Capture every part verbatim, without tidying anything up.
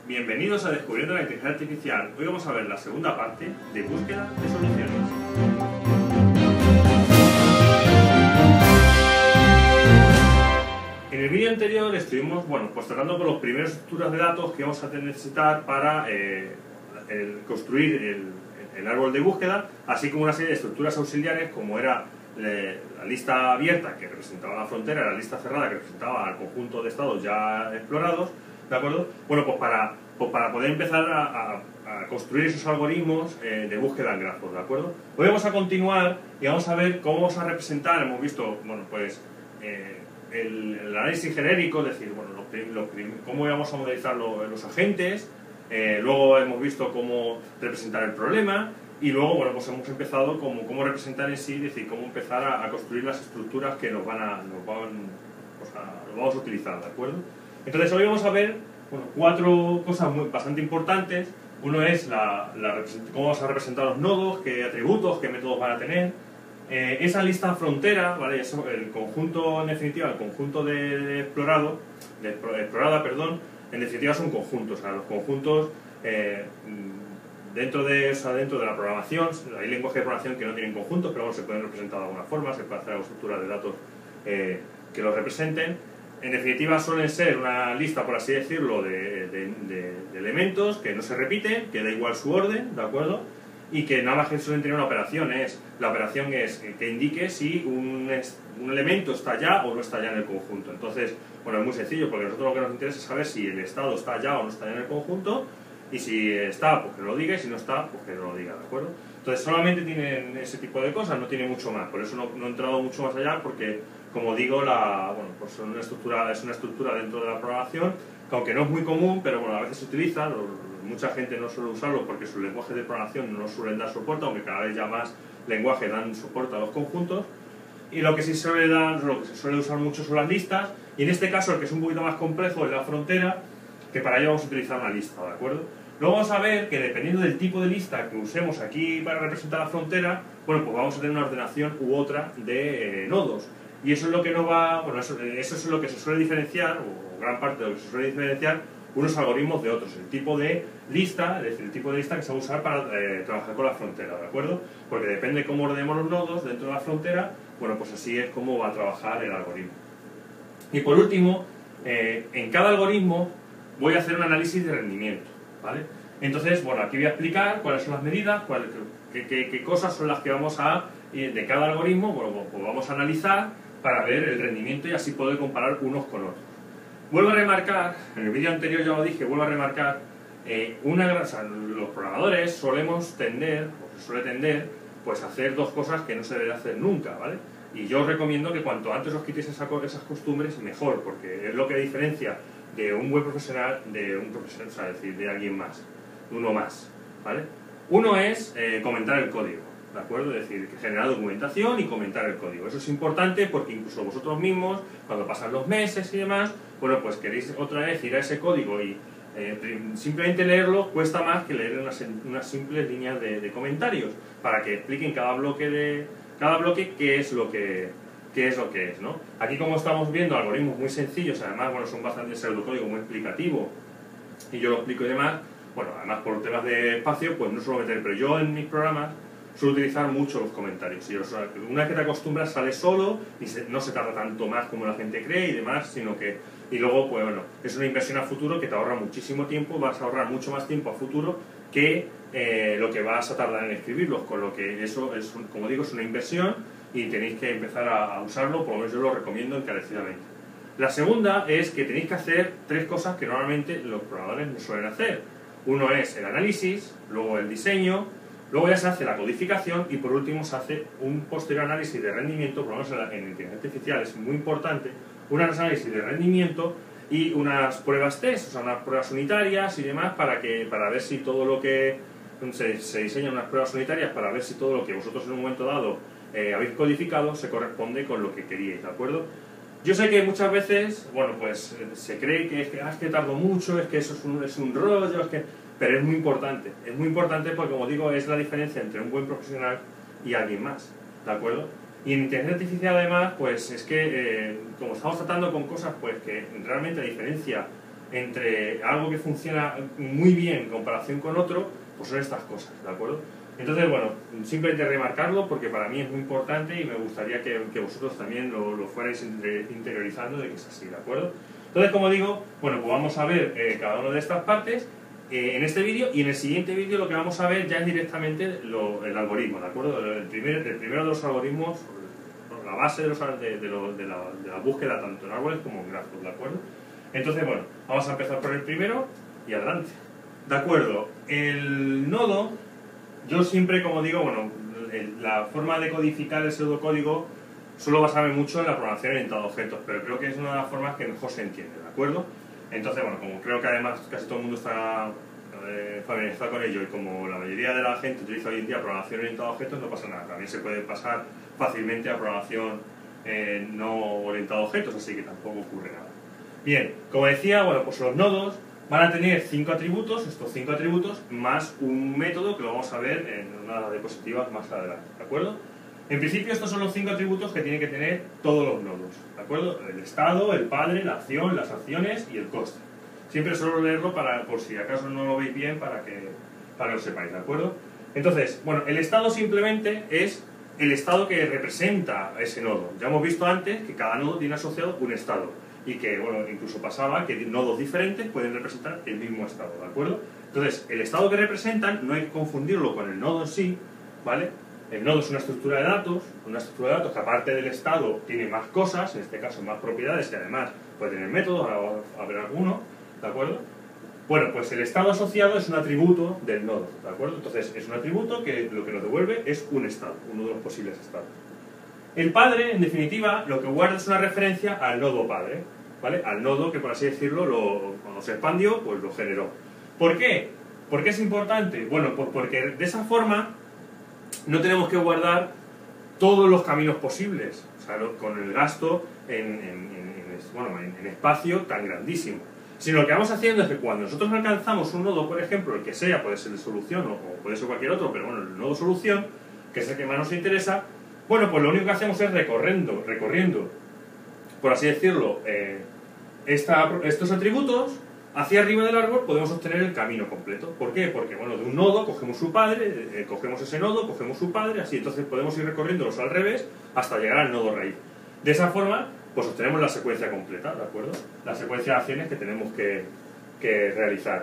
Bienvenidos a Descubriendo la Inteligencia Artificial. Hoy vamos a ver la segunda parte de búsqueda de soluciones. En el vídeo anterior estuvimos, bueno, pues tratando con las primeras estructuras de datos que vamos a necesitar para eh, el, construir el, el árbol de búsqueda, así como una serie de estructuras auxiliares como era le, la lista abierta que representaba la frontera, la lista cerrada que representaba al conjunto de estados ya explorados, ¿de acuerdo? Bueno, pues para, pues para poder empezar a, a, a construir esos algoritmos eh, de búsqueda en grafos, ¿de acuerdo? Hoy vamos a continuar y vamos a ver cómo vamos a representar, hemos visto, bueno, pues eh, el, el análisis genérico, es decir, bueno, lo, lo, cómo vamos a modelizar lo, los agentes, eh, luego hemos visto cómo representar el problema y luego, bueno, pues hemos empezado como cómo representar en sí, es decir, cómo empezar a, a construir las estructuras que nos van a, nos van, pues a, nos vamos a utilizar, ¿de acuerdo? Entonces hoy vamos a ver bueno, cuatro cosas muy, bastante importantes. Uno es la, la, cómo vamos a representar los nodos, qué atributos, qué métodos van a tener. Eh, esa lista frontera, ¿vale? Eso, el conjunto, en definitiva, el conjunto de, de explorado, de explorada, perdón, en definitiva son conjuntos. O sea, los conjuntos eh, dentro, de, o sea, dentro de la programación, hay lenguajes de programación que no tienen conjuntos, pero bueno, se pueden representar de alguna forma, se puede hacer estructuras de datos eh, que los representen. En definitiva suelen ser una lista, por así decirlo, de, de, de, de elementos que no se repiten, que da igual su orden, ¿de acuerdo? Y que nada más que suelen tener una operación, es la operación es que indique si un, un elemento está ya o no está ya en el conjunto. Entonces, bueno, es muy sencillo, porque a nosotros lo que nos interesa es saber si el estado está ya o no está ya en el conjunto, y si está, pues que lo diga, y si no está, pues que no lo diga, ¿de acuerdo? Entonces solamente tienen ese tipo de cosas, no tiene mucho más, por eso no, no he entrado mucho más allá, porque como digo, la, bueno, pues son una estructura, es una estructura dentro de la programación que aunque no es muy común, pero bueno, a veces se utiliza, lo, mucha gente no suele usarlo porque sus lenguajes de programación no suelen dar soporte, aunque cada vez ya más lenguajes dan soporte a los conjuntos, y lo que sí suele dar, lo que se suele usar mucho son las listas, y en este caso el que es un poquito más complejo es la frontera, que para ello vamos a utilizar una lista, ¿de acuerdo? Luego vamos a ver que dependiendo del tipo de lista que usemos aquí para representar la frontera, bueno, pues vamos a tener una ordenación u otra de eh, nodos. Y eso es lo que no va, bueno, eso, eso es lo que se suele diferenciar, o gran parte de lo que se suele diferenciar, unos algoritmos de otros. El tipo de lista, es decir, el tipo de lista que se va a usar para eh, trabajar con la frontera, ¿de acuerdo? Porque depende de cómo ordenemos los nodos dentro de la frontera, bueno, pues así es como va a trabajar el algoritmo. Y por último, eh, en cada algoritmo voy a hacer un análisis de rendimiento, ¿vale? Entonces, bueno, aquí voy a explicar cuáles son las medidas, cuál, qué, qué, qué cosas son las que vamos a, de cada algoritmo, bueno, pues vamos a analizar para ver el rendimiento y así poder comparar unos con otros. Vuelvo a remarcar, en el vídeo anterior ya lo dije, vuelvo a remarcar, eh, una, o sea, los programadores solemos tender, o se suele tender, pues a hacer dos cosas que no se debe hacer nunca, ¿vale? Y yo os recomiendo que cuanto antes os quitéis esa, esas costumbres, mejor, porque es lo que diferencia de un buen profesional de un profesional, o sea, es decir, de alguien más, de uno más, ¿vale? Uno es eh, comentar el código, ¿de acuerdo? Es decir, generar documentación y comentar el código. Eso es importante porque incluso vosotros mismos, cuando pasan los meses y demás, bueno, pues queréis otra vez ir a ese código y eh, simplemente leerlo cuesta más que leer unas, unas simples líneas de, de comentarios para que expliquen cada bloque de cada bloque qué es lo que qué es lo que es, ¿no? Aquí, como estamos viendo, algoritmos muy sencillos, además, bueno, son bastante pseudocódigo muy explicativo y yo lo explico y demás, bueno, además por temas de espacio, pues no suelo meter, pero yo en mis programas suelo utilizar mucho los comentarios. Y una vez que te acostumbras sale solo y se, no se tarda tanto más como la gente cree y demás, sino que... Y luego, pues bueno, es una inversión a futuro que te ahorra muchísimo tiempo, vas a ahorrar mucho más tiempo a futuro que eh, lo que vas a tardar en escribirlos, con lo que eso, es un, como digo, es una inversión y tenéis que empezar a, a usarlo, por lo menos yo lo recomiendo encarecidamente. La segunda es que tenéis que hacer tres cosas que normalmente los programadores no suelen hacer. Uno es el análisis, luego el diseño, luego ya se hace la codificación y por último se hace un posterior análisis de rendimiento, por lo menos en, la, en inteligencia artificial es muy importante, un análisis de rendimiento y unas pruebas test, o sea, unas pruebas unitarias y demás para, que, para ver si todo lo que... Se, se diseñan unas pruebas unitarias para ver si todo lo que vosotros en un momento dado eh, habéis codificado se corresponde con lo que queríais, ¿de acuerdo? Yo sé que muchas veces, bueno, pues se cree que es que, ah, es que tardo mucho, es que eso es un, es un rollo, es que... Pero es muy importante, es muy importante porque, como digo, es la diferencia entre un buen profesional y alguien más, ¿de acuerdo? Y en inteligencia artificial, además, pues es que, eh, como estamos tratando con cosas pues que realmente la diferencia entre algo que funciona muy bien en comparación con otro, pues son estas cosas, ¿de acuerdo? Entonces, bueno, simplemente remarcarlo porque para mí es muy importante y me gustaría que, que vosotros también lo, lo fuerais interiorizando de que es así, ¿de acuerdo? Entonces, como digo, bueno, pues vamos a ver eh, cada una de estas partes eh, en este vídeo, y en el siguiente vídeo lo que vamos a ver ya es directamente lo, el algoritmo, ¿de acuerdo? El, primer, el primero de los algoritmos, la base de, los, de, de, lo, de, la, de la búsqueda tanto en árboles como en grafos, ¿de acuerdo? Entonces, bueno, vamos a empezar por el primero y adelante. De acuerdo, el nodo, yo siempre, como digo, bueno, el, la forma de codificar el pseudocódigo suelo basarme mucho en la programación orientada a objetos, pero creo que es una de las formas que mejor se entiende, ¿de acuerdo? Entonces, bueno, como creo que además casi todo el mundo está eh, familiarizado con ello y como la mayoría de la gente utiliza hoy en día programación orientada a objetos, no pasa nada. También se puede pasar fácilmente a programación eh, no orientada a objetos, así que tampoco ocurre nada. Bien, como decía, bueno, pues los nodos van a tener cinco atributos, estos cinco atributos, más un método que lo vamos a ver en una de las diapositivas más adelante, ¿de acuerdo? En principio estos son los cinco atributos que tienen que tener todos los nodos, ¿de acuerdo? El estado, el padre, la acción, las acciones y el coste. Siempre suelo leerlo para, por si acaso no lo veis bien, para que, para que lo sepáis, ¿de acuerdo? Entonces, bueno, el estado simplemente es el estado que representa ese nodo. Ya hemos visto antes que cada nodo tiene asociado un estado y que, bueno, incluso pasaba que nodos diferentes pueden representar el mismo estado, ¿de acuerdo? Entonces, el estado que representan no hay que confundirlo con el nodo en sí, ¿vale? El nodo es una estructura de datos, una estructura de datos que aparte del estado tiene más cosas, en este caso más propiedades y además puede tener métodos, ahora va a haber alguno, ¿de acuerdo? Bueno, pues el estado asociado es un atributo del nodo, ¿de acuerdo? Entonces es un atributo que lo que nos devuelve es un estado, uno de los posibles estados. El padre, en definitiva, lo que guarda es una referencia al nodo padre, ¿vale? Al nodo que, por así decirlo, lo, cuando se expandió, pues lo generó. ¿Por qué? ¿Por qué es importante? Bueno, pues porque de esa forma no tenemos que guardar todos los caminos posibles, o sea, con el gasto en, en, en, bueno, en, en espacio tan grandísimo. Sino lo que vamos haciendo es que cuando nosotros alcanzamos un nodo, por ejemplo, el que sea, puede ser de solución o, o puede ser cualquier otro, pero bueno, el nodo solución, que es el que más nos interesa, bueno, pues lo único que hacemos es recorriendo, recorriendo por así decirlo, eh, esta, estos atributos. Hacia arriba del árbol podemos obtener el camino completo. ¿Por qué? Porque, bueno, de un nodo cogemos su padre, eh, cogemos ese nodo, cogemos su padre, así entonces podemos ir recorriéndolos al revés hasta llegar al nodo raíz. De esa forma, pues obtenemos la secuencia completa, ¿de acuerdo? La secuencia de acciones que tenemos que, que realizar.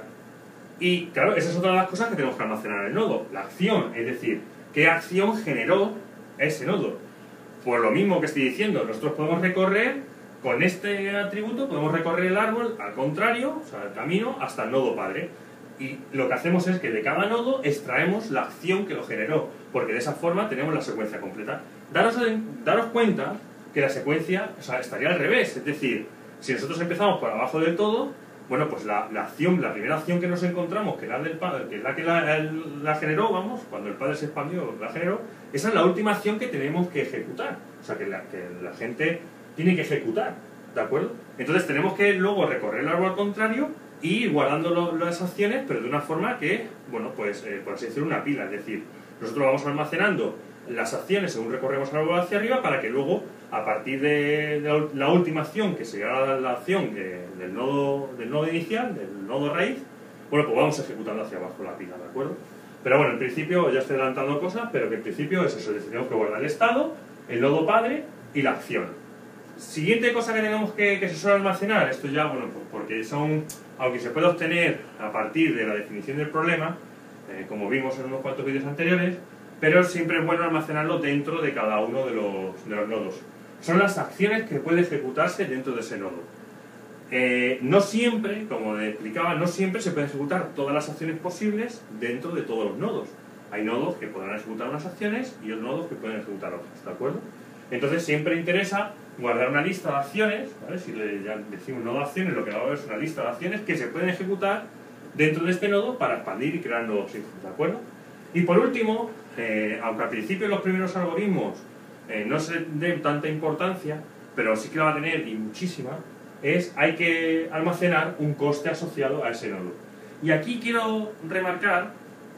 Y, claro, esa es otra de las cosas que tenemos que almacenar en el nodo, la acción, es decir, ¿qué acción generó ese nodo? Pues lo mismo que estoy diciendo, nosotros podemos recorrer con este atributo, podemos recorrer el árbol al contrario, o sea, el camino, hasta el nodo padre. Y lo que hacemos es que de cada nodo extraemos la acción que lo generó, porque de esa forma tenemos la secuencia completa. Daros, daros cuenta que la secuencia, o sea, estaría al revés, es decir, si nosotros empezamos por abajo del todo, bueno, pues la, la acción, la primera acción que nos encontramos, que es la del padre, que es la que la, el, la generó, vamos, cuando el padre se expandió, la generó, esa es la última acción que tenemos que ejecutar. O sea, que la, que la gente tiene que ejecutar, ¿de acuerdo? Entonces tenemos que luego recorrer el árbol al contrario y ir guardando lo, las acciones, pero de una forma que, bueno, pues, eh, por así decirlo, una pila. Es decir, nosotros vamos almacenando las acciones según recorremos el árbol hacia arriba para que luego, a partir de, de la última acción, que será la, la acción que, del, nodo, del nodo inicial, del nodo raíz, bueno, pues vamos ejecutando hacia abajo la pila, ¿de acuerdo? Pero bueno, en principio, ya estoy adelantando cosas, pero que en principio es eso, es decir, tenemos que guardar el estado, el nodo padre y la acción. Siguiente cosa que tenemos que, que se suele almacenar, esto ya, bueno, pues porque son, aunque se puede obtener a partir de la definición del problema, eh, como vimos en unos cuantos vídeos anteriores, pero siempre es bueno almacenarlo dentro de cada uno de los, de los nodos. Son las acciones que puede ejecutarse dentro de ese nodo. Eh, no siempre, como explicaba, no siempre se pueden ejecutar todas las acciones posibles dentro de todos los nodos. Hay nodos que podrán ejecutar unas acciones y otros nodos que pueden ejecutar otras, ¿de acuerdo? Entonces siempre interesa guardar una lista de acciones, ¿vale? Si le ya decimos nodo de acciones, lo que va a haber es una lista de acciones que se pueden ejecutar dentro de este nodo para expandir y crear nuevos hijos, ¿de acuerdo? Y por último, eh, aunque al principio los primeros algoritmos eh, no se den tanta importancia, pero sí que la va a tener y muchísima, es hay que almacenar un coste asociado a ese nodo. Y aquí quiero remarcar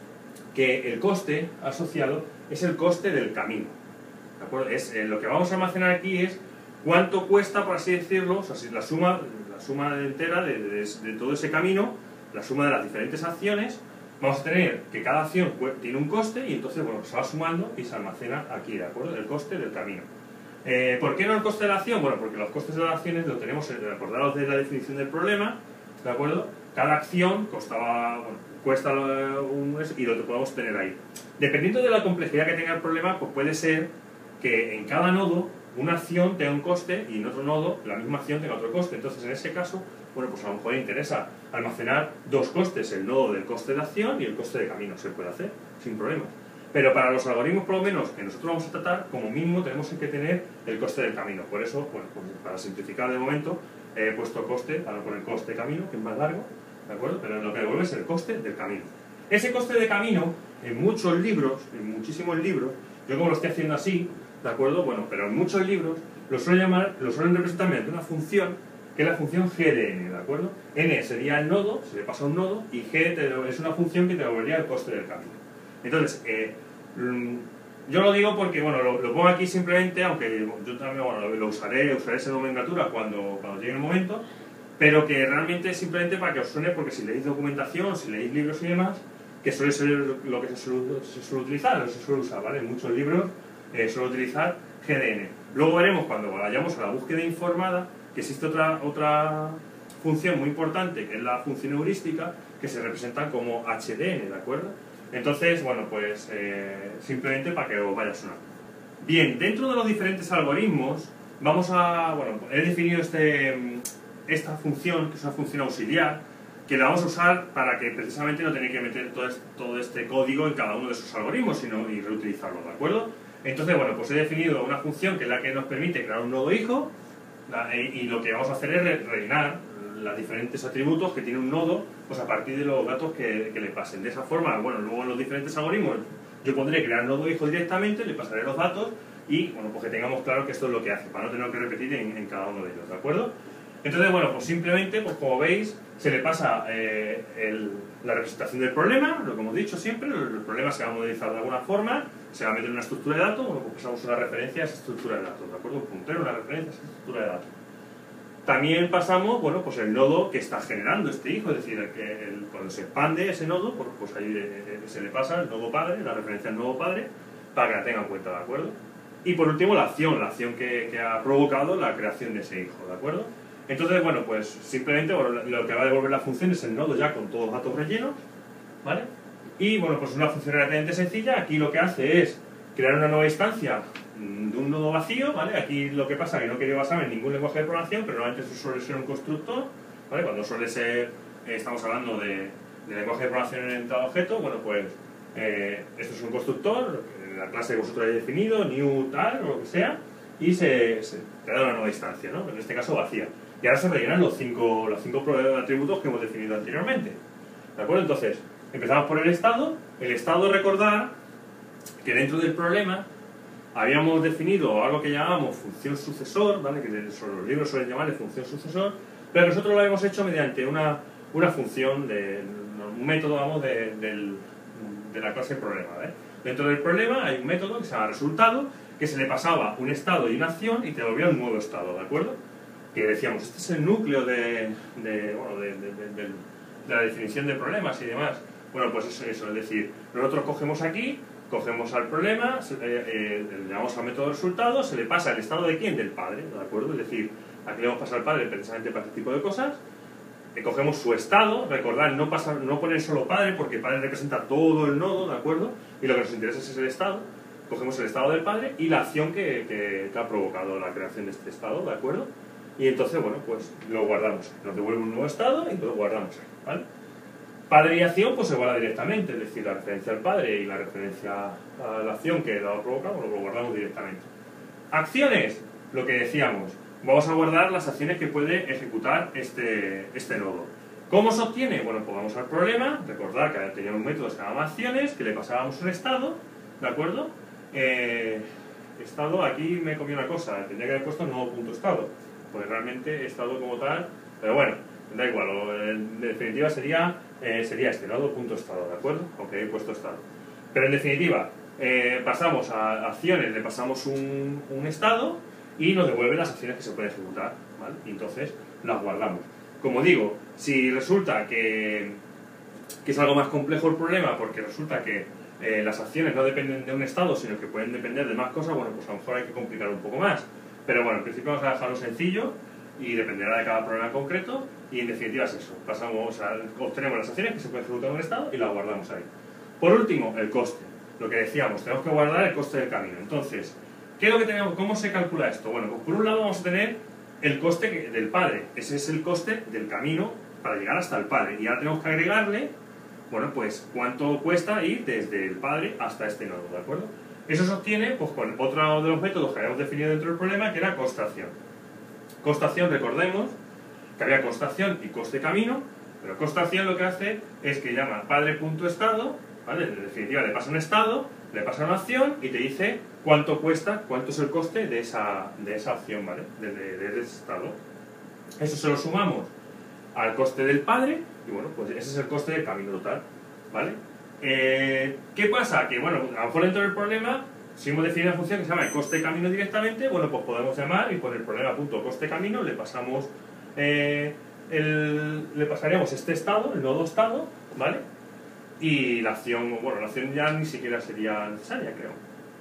que el coste asociado es el coste del camino. ¿De acuerdo? Es, eh, lo que vamos a almacenar aquí es cuánto cuesta, por así decirlo, o sea, si la suma, la suma entera de, de, de todo ese camino, la suma de las diferentes acciones, vamos a tener que cada acción tiene un coste y entonces, bueno, se va sumando y se almacena aquí, ¿de acuerdo? El coste del camino. Eh, ¿Por qué no el coste de la acción? Bueno, porque los costes de las acciones lo tenemos, acordados de la definición del problema, ¿de acuerdo? Cada acción costaba, bueno, cuesta un y lo que podemos tener ahí. Dependiendo de la complejidad que tenga el problema, pues puede ser que en cada nodo una acción tenga un coste y en otro nodo la misma acción tenga otro coste. Entonces, en ese caso, bueno, pues a lo mejor interesa almacenar dos costes, el nodo del coste de acción y el coste de camino. Se puede hacer sin problemas. Pero para los algoritmos, por lo menos, que nosotros vamos a tratar, como mínimo tenemos que tener el coste del camino. Por eso, bueno, pues para simplificar de momento, he puesto coste, para poner coste de camino, que es más largo, ¿de acuerdo? Pero lo que devuelve es el coste del camino. Ese coste de camino, en muchos libros, en muchísimos libros, yo como lo estoy haciendo así, ¿de acuerdo? Bueno, pero en muchos libros lo suelen llamar, lo suelen representar mediante una función, que es la función G de n, ¿de acuerdo? N sería el nodo, se le pasa un nodo, y G es una función que te devolvería el coste del camino. Entonces, eh, yo lo digo porque, bueno, lo, lo pongo aquí simplemente, aunque yo también, bueno, lo, lo usaré, usaré esa nomenclatura cuando, cuando llegue el momento, pero que realmente es simplemente para que os suene, porque si leéis documentación, si leéis libros y demás, que suele ser lo que se suele, se suele utilizar, lo que se suele usar, ¿vale? En muchos libros eh, suele utilizar G de n. Luego veremos, cuando vayamos a la búsqueda informada, que existe otra, otra función muy importante, que es la función heurística, que se representa como H de n, ¿de acuerdo? Entonces, bueno, pues eh, simplemente para que os vaya sonando. Bien, dentro de los diferentes algoritmos, vamos a, bueno, he definido este, esta función, que es una función auxiliar, que la vamos a usar para que precisamente no tenéis que meter todo este, todo este código en cada uno de esos algoritmos, sino y reutilizarlo, ¿de acuerdo? Entonces, bueno, pues he definido una función que es la que nos permite crear un nodo hijo, la, y, y lo que vamos a hacer es rellenar los diferentes atributos que tiene un nodo, pues a partir de los datos que, que le pasen. De esa forma, bueno, luego en los diferentes algoritmos yo pondré crear nodo hijo directamente, le pasaré los datos y, bueno, pues que tengamos claro que esto es lo que hace, para no tener que repetir en, en cada uno de ellos, ¿de acuerdo? Entonces, bueno, pues simplemente, pues como veis, se le pasa eh, el, la representación del problema, lo que hemos dicho siempre, el, el problema se va a modelizar de alguna forma, se va a meter en una estructura de datos, bueno, pues pasamos una referencia a esa estructura de datos, ¿de acuerdo? Un puntero, una referencia a esa estructura de datos. También pasamos, bueno, pues el nodo que está generando este hijo, es decir, el que el, cuando se expande ese nodo, pues, pues ahí eh, se le pasa el nodo padre, la referencia al nodo padre, para que la tenga en cuenta, ¿de acuerdo? Y por último, la acción, la acción que, que ha provocado la creación de ese hijo, ¿de acuerdo? Entonces, bueno, pues simplemente bueno, lo que va a devolver la función es el nodo ya con todos los datos rellenos, ¿vale? Y, bueno, pues una función relativamente sencilla, aquí lo que hace es crear una nueva instancia de un nodo vacío, ¿vale? Aquí lo que pasa es que no quería basarme en ningún lenguaje de programación, pero normalmente eso suele ser un constructor, ¿vale? Cuando suele ser, eh, estamos hablando de, de lenguaje de programación orientado a objetos, bueno, pues eh, esto es un constructor, la clase que vosotros hayáis definido, new tal, o lo que sea, y se, se crea una nueva instancia, ¿no? En este caso vacía. Y ahora se rellenan los cinco, los cinco atributos que hemos definido anteriormente, ¿de acuerdo? Entonces, empezamos por el estado. El estado, recordar que dentro del problema habíamos definido algo que llamábamos función sucesor, ¿vale? Que los libros suelen llamarle función sucesor, pero nosotros lo habíamos hecho mediante una, una función, de, un método, vamos, de, del, de la clase problema, ¿vale? Dentro del problema hay un método que se llama resultado, que se le pasaba un estado y una acción y te devolvía un nuevo estado, ¿de acuerdo? Que decíamos, este es el núcleo de, de, bueno, de, de, de, de la definición de problemas y demás. Bueno, pues eso, eso, es decir, nosotros cogemos aquí, cogemos al problema, se, eh, eh, le damos al método resultado, se le pasa el estado de quién, del padre, ¿de acuerdo? Es decir, aquí le hemos pasado al padre precisamente para este tipo de cosas, eh, cogemos su estado, recordad, no, pasar, no poner solo padre, porque padre representa todo el nodo, ¿de acuerdo? Y lo que nos interesa es el estado, cogemos el estado del padre y la acción que, que, que ha provocado la creación de este estado, ¿de acuerdo? Y entonces, bueno, pues lo guardamos, nos devuelve un nuevo estado y lo guardamos ahí, ¿vale? Padre y acción pues se guarda directamente, es decir, la referencia al padre y la referencia a la acción que lo ha provocado, bueno, lo guardamos directamente. Acciones, lo que decíamos, vamos a guardar las acciones que puede ejecutar este, este nodo. ¿Cómo se obtiene? Bueno, pues vamos al problema, recordar que tenía un método que se llamaba acciones, que le pasábamos un estado, ¿de acuerdo? Eh, estado, aquí me comí una cosa, tendría que haber puesto nuevo punto estado, pues realmente estado como tal, pero bueno, da igual, o en definitiva sería, eh, sería este, nodo punto estado, ¿de acuerdo? Aunque he puesto estado. Pero en definitiva, eh, pasamos a acciones, le pasamos un, un estado y nos devuelve las acciones que se pueden ejecutar, ¿vale? Y entonces las guardamos. Como digo, si resulta que, que es algo más complejo el problema, porque resulta que eh, las acciones no dependen de un estado, sino que pueden depender de más cosas, bueno, pues a lo mejor hay que complicar un poco más. Pero bueno, en principio vamos a dejarlo sencillo y dependerá de cada problema concreto, y en definitiva es eso. Pasamos, o sea, obtenemos las acciones que se pueden ejecutar en un estado y las guardamos ahí. Por último, el coste. Lo que decíamos, tenemos que guardar el coste del camino. Entonces, ¿qué es lo que tenemos? ¿Cómo se calcula esto? Bueno, pues por un lado vamos a tener el coste del padre. Ese es el coste del camino para llegar hasta el padre. Y ahora tenemos que agregarle, bueno, pues cuánto cuesta ir desde el padre hasta este nodo, ¿de acuerdo? Eso se obtiene pues con otro de los métodos que habíamos definido dentro del problema, que era costación. Costación, recordemos que había costación y coste camino, pero costación lo que hace es que llama padre.estado, ¿vale? En definitiva le pasa un estado, le pasa una acción y te dice cuánto cuesta, cuánto es el coste de esa, de esa acción, ¿vale? Desde, desde ese estado. Eso se lo sumamos al coste del padre y bueno, pues ese es el coste del camino total, ¿vale? Eh, ¿Qué pasa? Que bueno, a lo mejor dentro del problema, si hemos definido una función que se llama el coste camino directamente, bueno, pues podemos llamar y por el problema punto coste camino le pasamos eh, el, le pasaríamos este estado, el nodo estado, ¿vale? Y la acción, bueno, la acción ya ni siquiera sería necesaria, creo.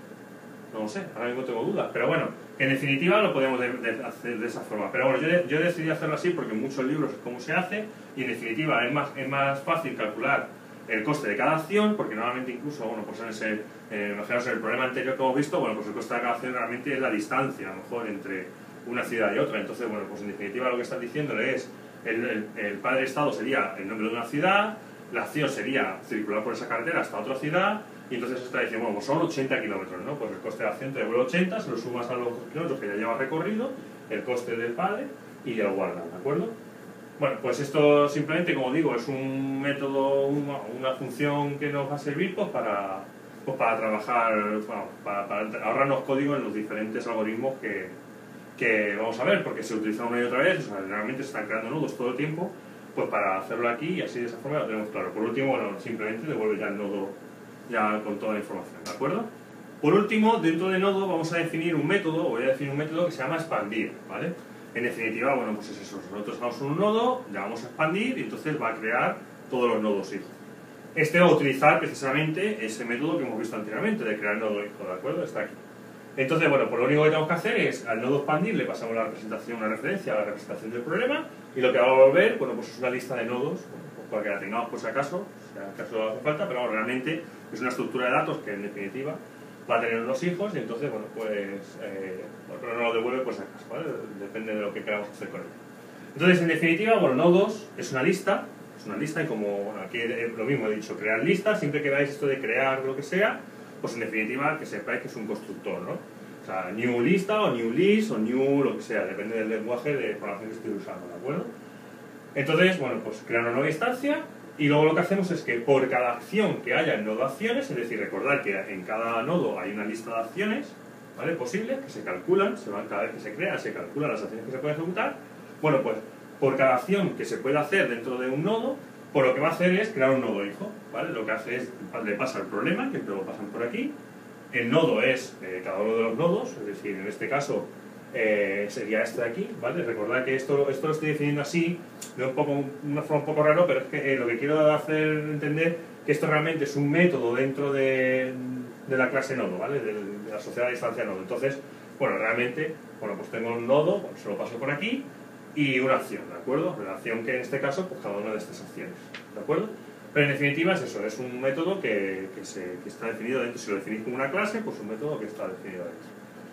No lo sé, ahora mismo tengo dudas, pero bueno, en definitiva lo podemos de, de hacer de esa forma. Pero bueno, yo, de, yo decidí hacerlo así porque en muchos libros es cómo se hace, y en definitiva es más, es más fácil calcular el coste de cada acción, porque normalmente incluso, bueno, pues en ese, eh, imaginaos en el problema anterior que hemos visto, bueno, pues el coste de cada acción realmente es la distancia, a lo mejor, entre una ciudad y otra. Entonces, bueno, pues en definitiva lo que están diciéndole es, el, el, el padre estado sería el nombre de una ciudad, la acción sería circular por esa carretera hasta otra ciudad, y entonces está diciendo, bueno, pues son ochenta kilómetros, ¿no? Pues el coste de la acción te devuelve ochenta, se lo sumas a los kilómetros que ya lleva recorrido, el coste del padre, y ya lo guardan, ¿de acuerdo? Bueno, pues esto simplemente, como digo, es un método, una, una función que nos va a servir pues para, pues para trabajar, bueno, para, para ahorrarnos código en los diferentes algoritmos que, que vamos a ver, porque se utilizan una y otra vez, o sea, realmente se están creando nudos todo el tiempo, pues para hacerlo aquí y así de esa forma lo tenemos claro. Por último, bueno, simplemente devuelve ya el nodo ya con toda la información, ¿de acuerdo? Por último, dentro de nodo vamos a definir un método, voy a definir un método que se llama expandir, ¿vale? En definitiva, bueno, pues es eso, nosotros damos un nodo, le vamos a expandir y entonces va a crear todos los nodos hijos. Este va a utilizar precisamente ese método que hemos visto anteriormente, de crear nodo hijo, ¿de acuerdo? Está aquí. Entonces, bueno, pues lo único que tenemos que hacer es, al nodo expandir le pasamos la representación, una referencia a la representación del problema, y lo que va a volver, bueno, pues es una lista de nodos, bueno, pues para que la tengamos por si acaso, si acaso hace falta, pero bueno, realmente es una estructura de datos que en definitiva va a tener unos hijos, y entonces, bueno, pues eh, no nos lo devuelve por si acaso, ¿vale? Depende de lo que queramos hacer con él. Entonces, en definitiva, bueno, nodos es una lista, es una lista, y como bueno, aquí lo mismo he dicho, crear listas, siempre que veáis esto de crear lo que sea, pues en definitiva que sepáis que es un constructor, ¿no? O sea, new lista o new list o new lo que sea, depende del lenguaje de programación que estoy usando, ¿de acuerdo? Entonces, bueno, pues crear una nueva instancia, y luego lo que hacemos es que por cada acción que haya en nodo acciones, es decir, recordar que en cada nodo hay una lista de acciones, ¿vale? Posibles, que se calculan, se van, cada vez que se crea, se calculan las acciones que se pueden ejecutar. Bueno, pues por cada acción que se puede hacer dentro de un nodo, por lo que va a hacer es crear un nodo hijo, ¿vale? Lo que hace es, le pasa el problema, que lo pasan por aquí, el nodo es eh, cada uno de los nodos, es decir, en este caso eh, sería este de aquí, ¿vale? Recordad que esto, esto lo estoy definiendo así, de un poco, una forma un poco raro, pero es que eh, lo que quiero hacer entender que esto realmente es un método dentro de, de la clase nodo, ¿vale? De, de la sociedad de distancia nodo. Entonces, bueno, realmente, bueno, pues tengo un nodo, bueno, se lo paso por aquí, y una acción, ¿de acuerdo? La acción que en este caso, pues cada una de estas acciones, ¿de acuerdo? Pero en definitiva es eso, es un método que, que, se, que está definido dentro. Si lo definís como una clase, pues un método que está definido dentro.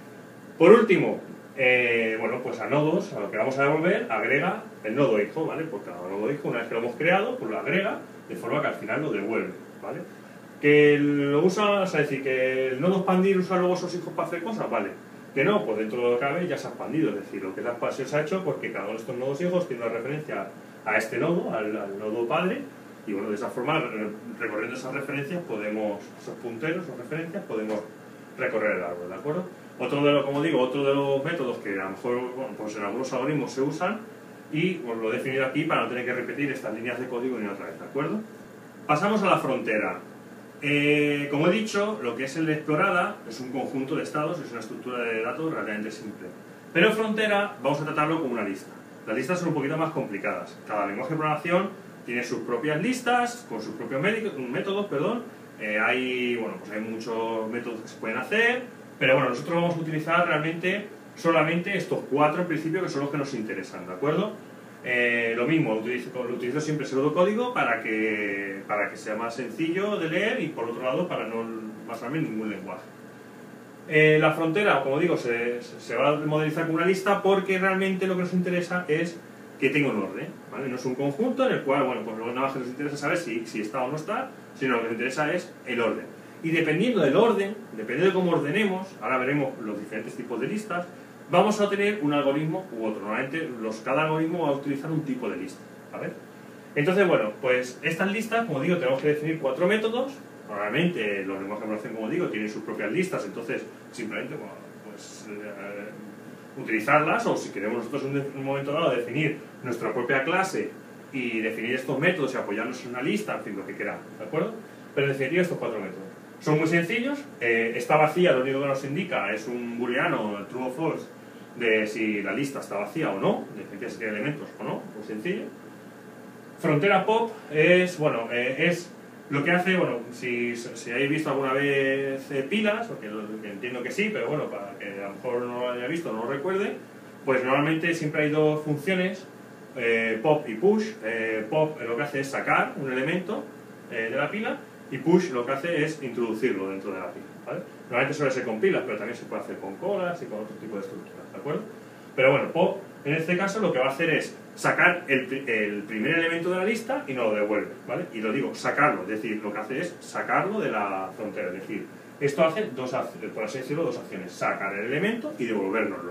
Por último, eh, bueno, pues a nodos, a lo que vamos a devolver, agrega el nodo hijo, ¿vale? Por cada nodo hijo, una vez que lo hemos creado, pues lo agrega, de forma que al final lo devuelve, ¿vale? Que lo usa, o sea, decir, que el nodo expandir usa luego esos hijos para hacer cosas, ¿vale? Que no, pues dentro de lo que cabe ya se ha expandido, es decir, lo que es la expansión se ha hecho porque cada uno de estos nodos hijos tiene una referencia a este nodo, al, al nodo padre, y bueno, de esa forma, recorriendo esas referencias, podemos, esos punteros o referencias, podemos recorrer el árbol, ¿de acuerdo? Otro de los, como digo, otro de los métodos que a lo mejor, bueno, pues en algunos algoritmos se usan, y pues lo he definido aquí para no tener que repetir estas líneas de código ni otra vez, ¿de acuerdo? Pasamos a la frontera. Eh, como he dicho, lo que es el de explorada es un conjunto de estados, es una estructura de datos relativamente simple. Pero frontera vamos a tratarlo como una lista. Las listas son un poquito más complicadas. Cada lenguaje de programación tiene sus propias listas, con sus propios métodos, perdón. Eh, hay, bueno, pues hay muchos métodos que se pueden hacer, pero bueno, nosotros vamos a utilizar realmente solamente estos cuatro en principio, que son los que nos interesan, ¿de acuerdo? Eh, lo mismo, utilizo, lo utilizo siempre pseudocódigo para que, para que sea más sencillo de leer y por otro lado para no basarme en ningún lenguaje. Eh, la frontera, como digo, se, se va a modelizar con una lista porque realmente lo que nos interesa es que tenga un orden, ¿vale? No es un conjunto en el cual, bueno, pues lo que nada más que nos interesa saber si, si está o no está, sino lo que nos interesa es el orden. Y dependiendo del orden, dependiendo de cómo ordenemos, ahora veremos los diferentes tipos de listas, vamos a tener un algoritmo u otro. Normalmente los, cada algoritmo va a utilizar un tipo de lista, ¿vale? Entonces, bueno, pues estas listas, como digo, tenemos que definir cuatro métodos. Normalmente los lenguajes de programación, como digo, tienen sus propias listas, entonces simplemente, bueno, pues eh, utilizarlas, o si queremos nosotros en un momento dado definir nuestra propia clase y definir estos métodos y apoyarnos en una lista, en fin, lo que queramos, ¿de acuerdo? Pero en definitiva estos cuatro métodos. Son muy sencillos, eh, está vacía, lo único que nos indica es un booleano, true o false, de si la lista está vacía o no, de definitiva si tiene elementos o no, muy sencillo. Frontera pop es, bueno, eh, es lo que hace, bueno, si, si habéis visto alguna vez eh, pilas, porque lo, que entiendo que sí, pero bueno, para que a lo mejor no lo haya visto, no lo recuerde, pues normalmente siempre hay dos funciones, eh, pop y push. Eh, pop lo que hace es sacar un elemento eh, de la pila, y push lo que hace es introducirlo dentro de la pila, ¿vale? Normalmente suele ser con pilas, pero también se puede hacer con colas y con otro tipo de estructuras, ¿de acuerdo? Pero bueno, pop en este caso lo que va a hacer es sacar el, el primer elemento de la lista y nos lo devuelve, ¿vale? Y lo digo, sacarlo, es decir, lo que hace es sacarlo de la frontera, es decir, esto hace dos, por así decirlo, dos acciones, sacar el elemento y devolvérnoslo.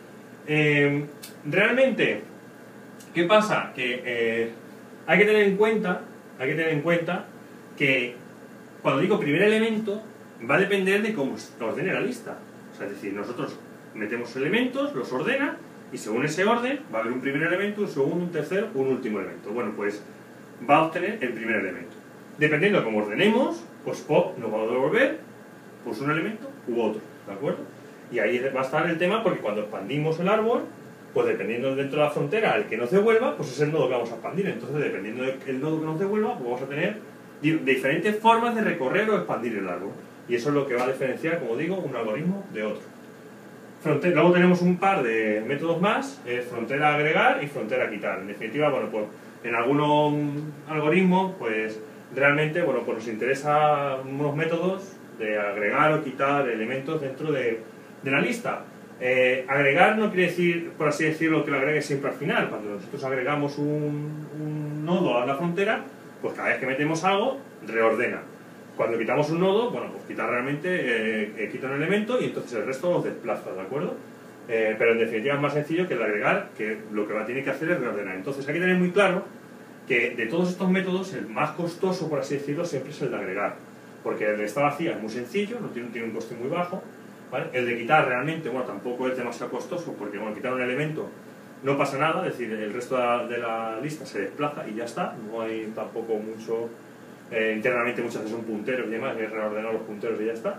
Eh, realmente, ¿qué pasa? Que eh, hay que tener en cuenta, hay que tener en cuenta que cuando digo primer elemento va a depender de cómo se ordene la lista. O sea, es decir, nosotros metemos elementos, los ordena, y según ese orden va a haber un primer elemento, un segundo, un tercero, un último elemento. Bueno, pues va a obtener el primer elemento. Dependiendo de cómo ordenemos, pues pop nos va a devolver pues un elemento u otro, ¿de acuerdo? Y ahí va a estar el tema, porque cuando expandimos el árbol, pues dependiendo dentro de la frontera el que nos devuelva, pues es el nodo que vamos a expandir. Entonces, dependiendo del nodo que nos devuelva, pues vamos a tener diferentes formas de recorrer o expandir el árbol. Y eso es lo que va a diferenciar, como digo, un algoritmo de otro. Frontera, luego tenemos un par de métodos más, eh, frontera agregar y frontera quitar. En definitiva, bueno, pues en algunos algoritmos, pues realmente, bueno, pues nos interesa unos métodos de agregar o quitar elementos dentro de, de la lista. Eh, agregar no quiere decir, por así decirlo, que lo agregue siempre al final. Cuando nosotros agregamos un, un nodo a la frontera, pues cada vez que metemos algo, reordena. Cuando quitamos un nodo, bueno, pues quitar realmente, eh, eh, quita un elemento y entonces el resto los desplaza, ¿de acuerdo? Eh, pero en definitiva es más sencillo que el agregar, que lo que va a tener que hacer es reordenar. Entonces hay que tener muy claro que de todos estos métodos, el más costoso, por así decirlo, siempre es el de agregar. Porque el de esta vacía es muy sencillo, no tiene, tiene un coste muy bajo, ¿vale? El de quitar realmente, bueno, tampoco es demasiado costoso, porque bueno, quitar un elemento no pasa nada, es decir, el resto de la, de la lista se desplaza y ya está, no hay tampoco mucho... Eh, internamente muchas veces son punteros y demás, y reordenar los punteros y ya está.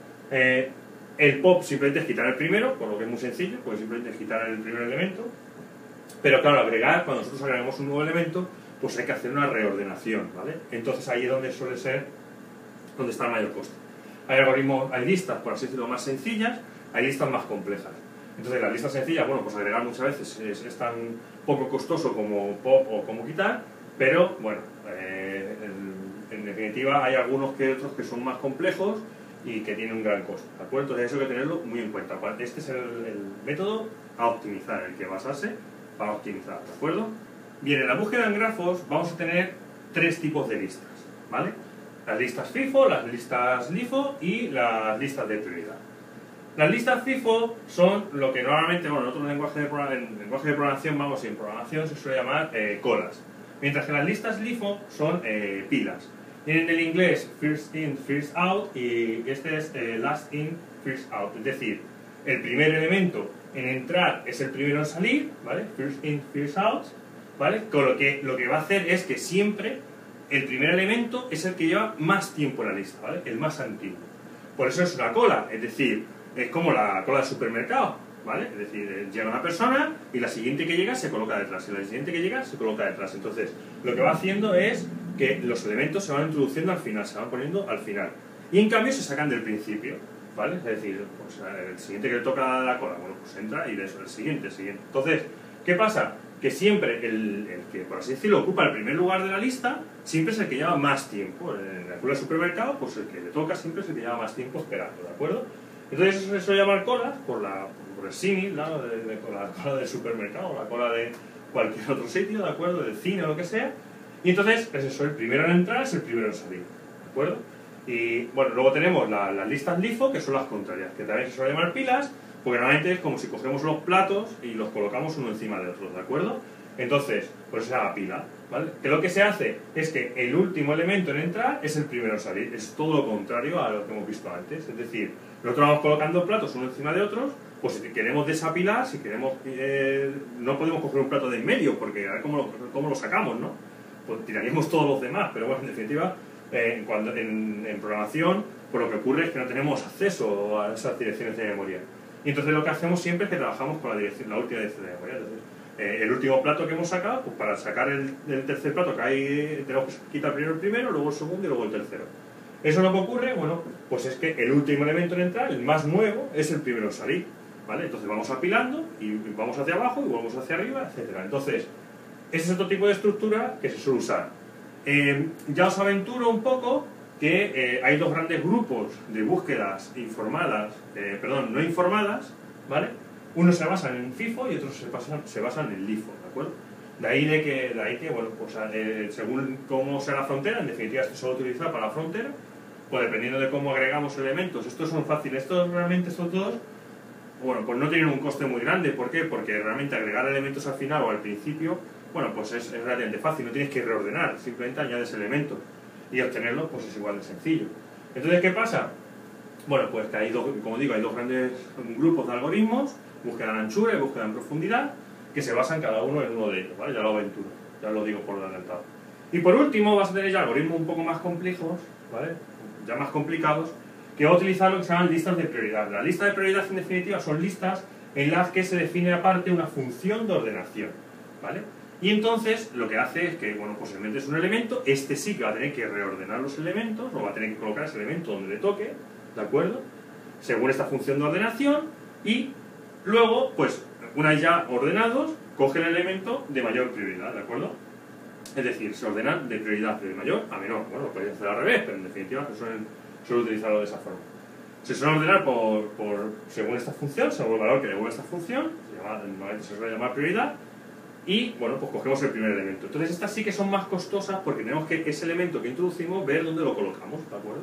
Eh, el pop simplemente es quitar el primero, por lo que es muy sencillo, porque simplemente es quitar el primer elemento. Pero claro, agregar, cuando nosotros agregamos un nuevo elemento, pues hay que hacer una reordenación, ¿vale? Entonces ahí es donde suele ser, donde está el mayor coste. Hay algoritmos, hay listas, por así decirlo, más sencillas, hay listas más complejas. Entonces las listas sencillas, bueno, pues agregar muchas veces es, es tan poco costoso como pop o como quitar, pero bueno, eh, en, en definitiva hay algunos que otros que son más complejos y que tienen un gran coste, ¿de acuerdo? Entonces eso hay que tenerlo muy en cuenta. Este es el, el método a optimizar, el que basarse para optimizar, ¿de acuerdo? Bien, en la búsqueda en grafos vamos a tener tres tipos de listas, ¿vale? Las listas FIFO, las listas LIFO y las listas de prioridad. Las listas FIFO son lo que normalmente, bueno, en otros lenguajes de, en lenguaje de programación, vamos, en programación se suele llamar eh, colas. Mientras que las listas LIFO son eh, pilas. Tienen el inglés first in, first out, y este es eh, last in, first out. Es decir, el primer elemento en entrar es el primero en salir, ¿vale? First in, first out, ¿vale? Con lo que lo que va a hacer es que siempre el primer elemento es el que lleva más tiempo en la lista, ¿vale? El más antiguo. Por eso es una cola, es decir, es como la cola del supermercado. ¿vale? Es decir, eh, llega una persona y la siguiente que llega se coloca detrás, y la siguiente que llega se coloca detrás. Entonces, lo que va haciendo es que los elementos se van introduciendo al final, se van poniendo al final. Y en cambio se sacan del principio, ¿vale? Es decir, pues, el siguiente que le toca la cola, bueno, pues entra y de eso, el siguiente, el siguiente. Entonces, ¿qué pasa? Que siempre el, el que, por así decirlo, ocupa el primer lugar de la lista, siempre es el que lleva más tiempo. En la cola del supermercado, pues el que le toca siempre es el que lleva más tiempo esperando, ¿de acuerdo? Entonces eso se suele llamar colas por, la, por el símil, ¿no? de, de, de la cola del supermercado, la cola de cualquier otro sitio, ¿de acuerdo? Del cine o lo que sea. Y entonces es eso, el primero en entrar es el primero en salir, ¿de acuerdo? Y bueno, luego tenemos la, las listas LIFO, que son las contrarias, que también se suele llamar pilas, porque normalmente es como si cogemos los platos y los colocamos uno encima de otro, ¿de acuerdo? Entonces, pues se llama pila, ¿vale? Que lo que se hace es que el último elemento en entrar es el primero en salir, es todo lo contrario a lo que hemos visto antes, es decir, nosotros vamos colocando platos uno encima de otros, pues si queremos desapilar, si queremos, eh, no podemos coger un plato de en medio, porque a ver cómo lo, cómo lo sacamos, ¿no? Pues tiraríamos todos los demás, pero bueno, en definitiva, eh, cuando, en, en programación, pues lo que ocurre es que no tenemos acceso a esas direcciones de memoria. Y entonces lo que hacemos siempre es que trabajamos con la, dirección, la última dirección de memoria. Entonces, eh, el último plato que hemos sacado, pues para sacar el, el tercer plato que hay, tenemos que quitar primero el primero, luego el segundo y luego el tercero. Eso lo que ocurre, bueno, pues es que el último elemento en entrar, el más nuevo, es el primero en salir, ¿vale? Entonces vamos apilando y vamos hacia abajo y volvemos hacia arriba, etcétera. Entonces, ese es otro tipo de estructura que se suele usar. Eh, ya os aventuro un poco que eh, hay dos grandes grupos de búsquedas informadas, eh, perdón, no informadas, ¿vale? Unos se basan en FIFO y otros se basan, se basan en LIFO, ¿de acuerdo? De ahí de que, de ahí que bueno, pues eh, según cómo sea la frontera, en definitiva esto se va a utilizar para la frontera, pues dependiendo de cómo agregamos elementos, estos son fáciles, estos realmente, estos dos, bueno, pues no tienen un coste muy grande, ¿por qué? Porque realmente agregar elementos al final o al principio, bueno, pues es, es relativamente fácil, no tienes que reordenar, simplemente añades elementos y obtenerlos pues es igual de sencillo. Entonces, ¿qué pasa? Bueno, pues que hay dos, como digo, hay dos grandes grupos de algoritmos, búsqueda en anchura y búsqueda en profundidad, que se basan cada uno en uno de ellos, ¿vale? Ya lo aventuro, ya lo digo por adelantado. Y por último vas a tener ya algoritmos un poco más complejos, ¿vale? Ya más complicados, que va a utilizar lo que se llaman listas de prioridad. Las listas de prioridad, en definitiva, son listas en las que se define aparte una función de ordenación, ¿vale? Y entonces lo que hace es que, bueno, pues si metes un elemento, este sí que va a tener que reordenar los elementos, o va a tener que colocar ese elemento donde le toque, ¿de acuerdo? Según esta función de ordenación, y luego, pues, una vez ya ordenados, coge el elemento de mayor prioridad, ¿de acuerdo? Es decir, se ordenan de prioridad de mayor a menor. Bueno, lo podéis hacer al revés, pero en definitiva se suelen, suelen utilizarlo de esa forma. Se suelen ordenar por, por, según esta función, según el valor que devuelve esta función, se, llama, normalmente se suele llamar prioridad, y bueno, pues cogemos el primer elemento. Entonces estas sí que son más costosas porque tenemos que ese elemento que introducimos ver dónde lo colocamos, ¿de acuerdo?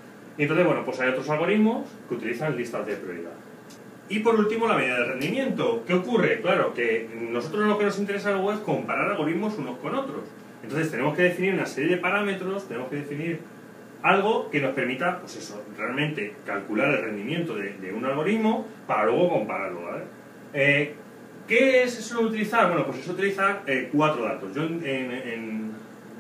Y entonces, bueno, pues hay otros algoritmos que utilizan listas de prioridad. Y por último, la medida de rendimiento. ¿Qué ocurre? Claro, que nosotros lo que nos interesa luego es comparar algoritmos unos con otros. Entonces tenemos que definir una serie de parámetros, tenemos que definir algo que nos permita, pues eso, realmente calcular el rendimiento de, de un algoritmo para luego compararlo, ¿vale? Eh, ¿Qué es eso de utilizar? Bueno, pues es utilizar eh, cuatro datos. Yo en, en,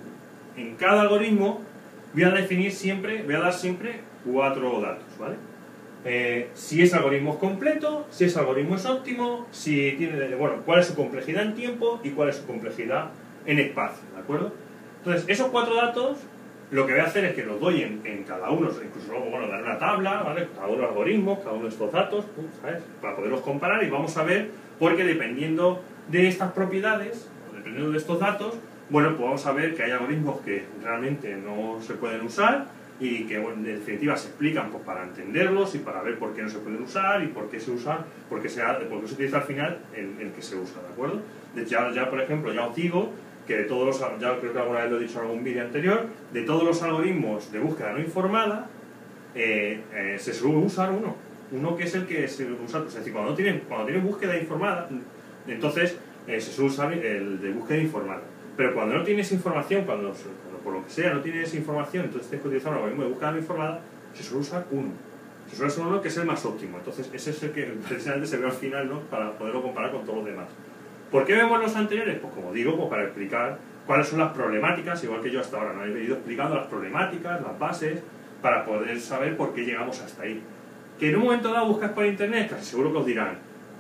en cada algoritmo voy a definir siempre, voy a dar siempre cuatro datos, ¿vale? Eh, si ese algoritmo es completo, si ese algoritmo es óptimo, si tiene, bueno, cuál es su complejidad en tiempo y cuál es su complejidad en espacio, ¿de acuerdo? Entonces, esos cuatro datos, lo que voy a hacer es que los doy en, en cada uno, incluso luego, bueno, dar una tabla, ¿vale? Cada uno de los algoritmos, cada uno de estos datos, ¿sabes? Para poderlos comparar y vamos a ver, porque dependiendo de estas propiedades, o dependiendo de estos datos, bueno, pues vamos a ver que hay algoritmos que realmente no se pueden usar y que, bueno, en definitiva se explican pues, para entenderlos y para ver por qué no se pueden usar y por qué se usan, por qué se, por qué se utiliza al final el, el que se usa, ¿de acuerdo? De ya, ya, por ejemplo, ya os digo que de todos los, ya creo que alguna vez lo he dicho en algún vídeo anterior, de todos los algoritmos de búsqueda no informada, eh, eh, se suele usar uno, uno que es el que se usa, pues, es decir, cuando tienen, cuando tienen búsqueda informada, entonces eh, se suele usar el de búsqueda informada. Pero cuando no tienes información, cuando, cuando por lo que sea no tienes información, entonces tienes que utilizar un algoritmo de búsqueda no informada, se suele usar uno. Se suele usar uno que es el más óptimo. Entonces ese es el que precisamente se ve al final, ¿no? Para poderlo comparar con todos los demás. ¿Por qué vemos los anteriores? Pues como digo, pues para explicar cuáles son las problemáticas, igual que yo hasta ahora no he ido explicando las problemáticas, las bases, para poder saber por qué llegamos hasta ahí. Que en un momento dado buscas por internet, casi seguro que os dirán,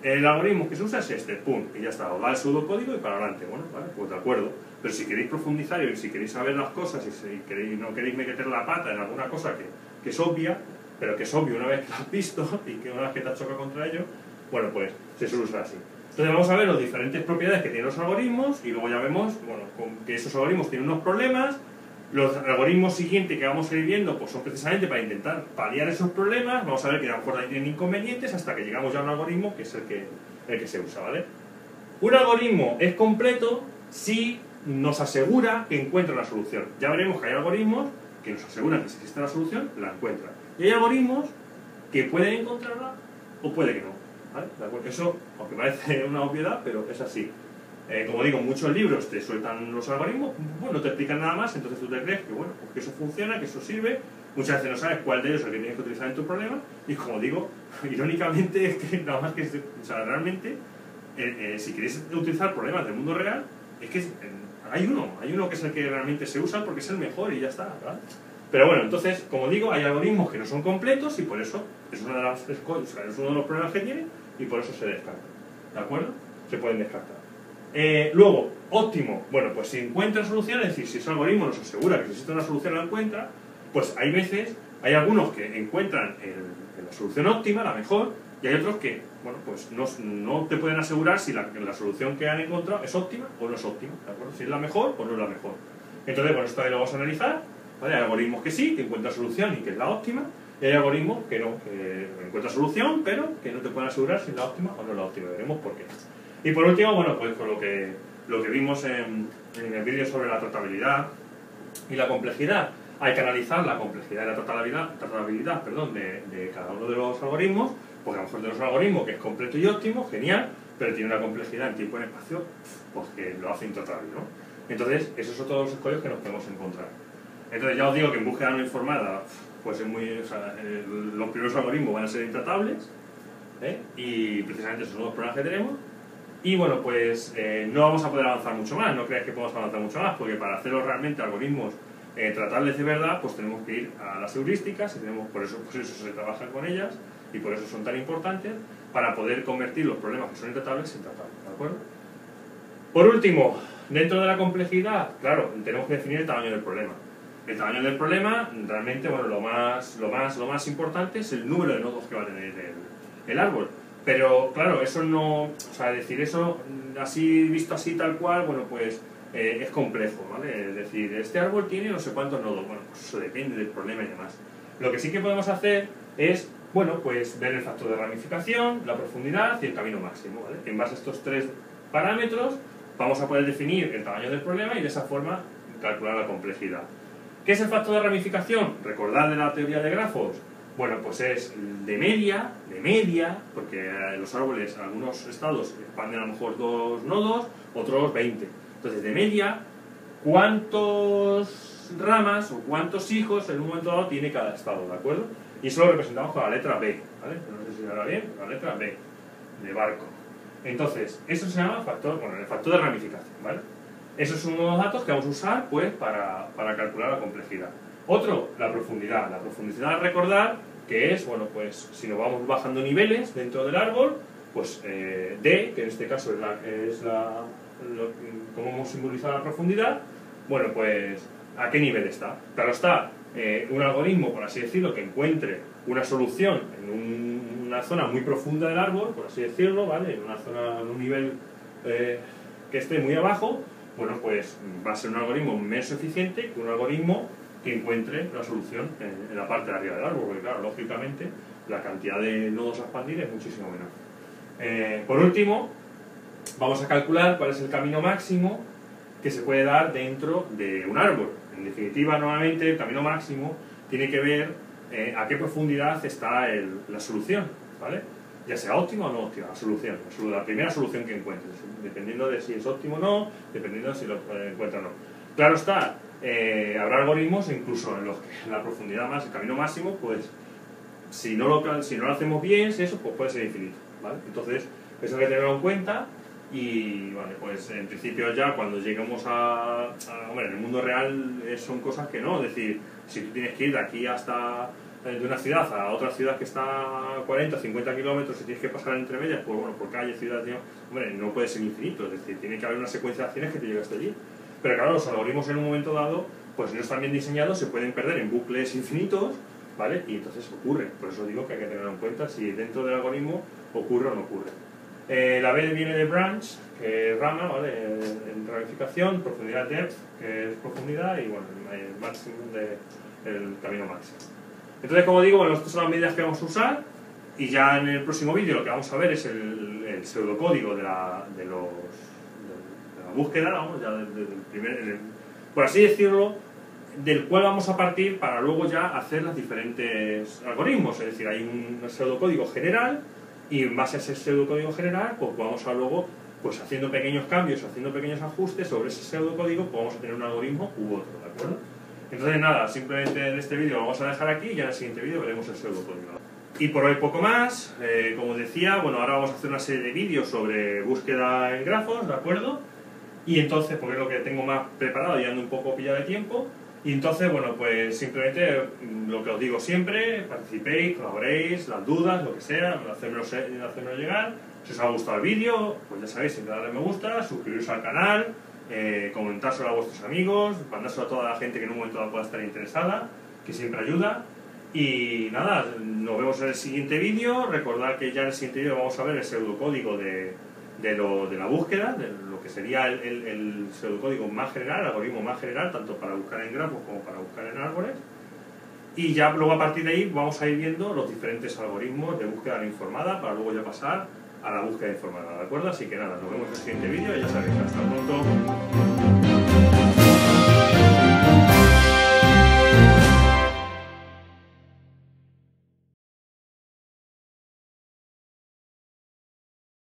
el algoritmo que se usa es este, pum, y ya está, os da el pseudocódigo y para adelante. Bueno, vale, pues de acuerdo. Pero si queréis profundizar y si queréis saber las cosas y si queréis, no queréis meter la pata en alguna cosa que, que es obvia, pero que es obvio una vez que lo has visto y que una vez que te has chocado contra ello, bueno, pues se suele usar así. Entonces vamos a ver las diferentes propiedades que tienen los algoritmos y luego ya vemos, bueno, que esos algoritmos tienen unos problemas. Los algoritmos siguientes que vamos a ir viendo pues son precisamente para intentar paliar esos problemas. Vamos a ver que a lo mejor tienen inconvenientes hasta que llegamos ya a un algoritmo que es el que, el que se usa, ¿vale? Un algoritmo es completo si nos asegura que encuentra una solución. Ya veremos que hay algoritmos que nos aseguran que si existe la solución, la encuentran. Y hay algoritmos que pueden encontrarla o puede que no, ¿vale? Eso, aunque parece una obviedad, pero es así. Eh, como digo, muchos libros te sueltan los algoritmos, bueno, no te explican nada más, entonces tú te crees que, bueno, pues que eso funciona, que eso sirve. Muchas veces no sabes cuál de ellos es el que tienes que utilizar en tu problema. Y como digo, irónicamente, es que nada más que, o sea, realmente, eh, eh, si queréis utilizar problemas del mundo real, es que eh, hay uno, hay uno que es el que realmente se usa porque es el mejor y ya está, ¿verdad? Pero bueno, entonces, como digo, hay algoritmos que no son completos y por eso es, una de las, es uno de los problemas que tiene y por eso se descartan, ¿de acuerdo? Se pueden descartar. Eh, luego, óptimo, bueno, pues si encuentra solución, es decir, si ese algoritmo nos asegura que si existe una solución la encuentra, pues hay veces, hay algunos que encuentran el, la solución óptima, la mejor, y hay otros que, bueno, pues no, no te pueden asegurar si la, la solución que han encontrado es óptima o no es óptima, ¿de acuerdo? Si es la mejor o no es la mejor. Entonces, bueno, esto también lo vamos a analizar, ¿vale? Hay algoritmos que sí, que encuentran solución y que es la óptima, y hay algoritmos que no, que encuentran solución, pero que no te pueden asegurar si es la óptima o no es la óptima, veremos por qué. Y por último, bueno, pues con lo que, lo que vimos en, en el vídeo sobre la tratabilidad y la complejidad, hay que analizar la complejidad y la tratabilidad, tratabilidad perdón, de, de cada uno de los algoritmos, porque a lo mejor tenemos un algoritmo que es completo y óptimo, genial, pero tiene una complejidad en tiempo y en espacio, pues que lo hace intratable, ¿no? Entonces, esos son todos los escollos que nos podemos encontrar. Entonces, ya os digo que en búsqueda no informada, pues es muy, o sea, eh, los primeros algoritmos van a ser intratables, ¿eh? Y precisamente esos son los problemas que tenemos. Y bueno, pues eh, no vamos a poder avanzar mucho más, no creáis que podemos avanzar mucho más, porque para hacerlos realmente algoritmos eh, tratables de verdad, pues tenemos que ir a las heurísticas, y tenemos, por, eso, por eso se trabaja con ellas, y por eso son tan importantes, para poder convertir los problemas que son intratables en tratables, ¿de acuerdo? Por último, dentro de la complejidad, claro, tenemos que definir el tamaño del problema. El tamaño del problema, realmente, bueno, lo más, lo más, lo más importante es el número de nodos que va a tener el, el árbol. Pero, claro, eso no... O sea, decir eso, así visto así tal cual, bueno, pues eh, es complejo, ¿vale? Es decir, este árbol tiene no sé cuántos nodos. Bueno, pues eso depende del problema y demás. Lo que sí que podemos hacer es, bueno, pues ver el factor de ramificación, la profundidad y el camino máximo, ¿vale? En base a estos tres parámetros vamos a poder definir el tamaño del problema y de esa forma calcular la complejidad. ¿Qué es el factor de ramificación? Recordad de la teoría de grafos. Bueno, pues es de media, de media, porque en los árboles, en algunos estados expanden a lo mejor dos nodos, otros veinte. Entonces, de media, ¿cuántos ramas o cuántos hijos en un momento dado tiene cada estado, ¿de acuerdo? Y eso lo representamos con la letra B, ¿vale? No sé si se verá bien, la letra B, de barco. Entonces, eso se llama factor, bueno, el factor de ramificación, ¿vale? Esos son unos datos que vamos a usar, pues, para, para calcular la complejidad. Otro, la profundidad. La profundidad, recordar que es, bueno, pues si nos vamos bajando niveles dentro del árbol, pues eh, D, que en este caso es la, es la lo, cómo hemos simbolizado la profundidad, bueno, pues a qué nivel está. Claro está, eh, un algoritmo, por así decirlo, que encuentre una solución en un, una zona muy profunda del árbol, por así decirlo, ¿vale? En una zona, en un nivel eh, que esté muy abajo, bueno, pues va a ser un algoritmo menos eficiente que un algoritmo que encuentre la solución en, en la parte de arriba del árbol, porque claro, lógicamente la cantidad de nodos a expandir es muchísimo menor. Eh, por último, vamos a calcular cuál es el camino máximo que se puede dar dentro de un árbol. En definitiva, nuevamente, el camino máximo tiene que ver eh, a qué profundidad está el, la solución, ¿vale? Ya sea óptima o no óptima, la solución, la primera solución que encuentres, dependiendo de si es óptimo o no, dependiendo de si lo encuentra o no. Claro está, eh, habrá algoritmos incluso en los que la profundidad más, el camino máximo, pues si no lo, si no lo hacemos bien, si eso, pues puede ser infinito, ¿vale? Entonces, eso hay que tenerlo en cuenta y, vale, pues en principio ya cuando lleguemos a, a hombre, en el mundo real son cosas que no, es decir, si tú tienes que ir de aquí hasta de una ciudad a otra ciudad que está a cuarenta, cincuenta kilómetros y tienes que pasar entre medias, pues bueno, por calle, ciudad, tío, hombre, no puede ser infinito, es decir, tiene que haber una secuencia de acciones que te lleve hasta allí. Pero claro, los algoritmos en un momento dado, pues no están bien diseñados, se pueden perder en bucles infinitos, ¿vale? Y entonces ocurre, por eso digo que hay que tenerlo en cuenta si dentro del algoritmo ocurre o no ocurre. Eh, la B viene de branch, que es rama, ¿vale? En ramificación, profundidad depth, que es profundidad, y bueno, el máximo de el camino máximo. Entonces, como digo, bueno, estas son las medidas que vamos a usar, y ya en el próximo vídeo lo que vamos a ver es el, el pseudocódigo de la, de los, de, de la búsqueda, vamos, ya del de, de primer, el, por así decirlo, del cual vamos a partir para luego ya hacer los diferentes algoritmos. Es decir, hay un pseudocódigo general, y en base a ese pseudocódigo general, pues vamos a luego, pues haciendo pequeños cambios, haciendo pequeños ajustes sobre ese pseudocódigo, pues vamos a tener un algoritmo u otro, ¿de acuerdo? Entonces nada, simplemente en este vídeo lo vamos a dejar aquí y ya en el siguiente vídeo veremos el pseudocódigo. Y por hoy poco más, eh, como decía, bueno, ahora vamos a hacer una serie de vídeos sobre búsqueda en grafos, ¿de acuerdo? Y entonces, porque es lo que tengo más preparado y ando un poco pillado de tiempo, y entonces, bueno, pues simplemente lo que os digo siempre, participéis, colaboréis, las dudas, lo que sea, hacérmelo, hacérmelo llegar. Si os ha gustado el vídeo, pues ya sabéis, siempre darle me gusta, suscribiros al canal, eh, comentárselo a vuestros amigos, mandárselo a toda la gente que en un momento dado pueda estar interesada, que siempre ayuda. Y nada, nos vemos en el siguiente vídeo. Recordad que ya en el siguiente vídeo vamos a ver el pseudocódigo de, de, lo, de la búsqueda, de lo que sería el, el, el pseudocódigo más general, el algoritmo más general, tanto para buscar en grafos como para buscar en árboles. Y ya luego a partir de ahí vamos a ir viendo los diferentes algoritmos de búsqueda no informada para luego ya pasar a la búsqueda informada, ¿de acuerdo? Así que nada, nos vemos en el siguiente vídeo y ya sabéis, hasta pronto.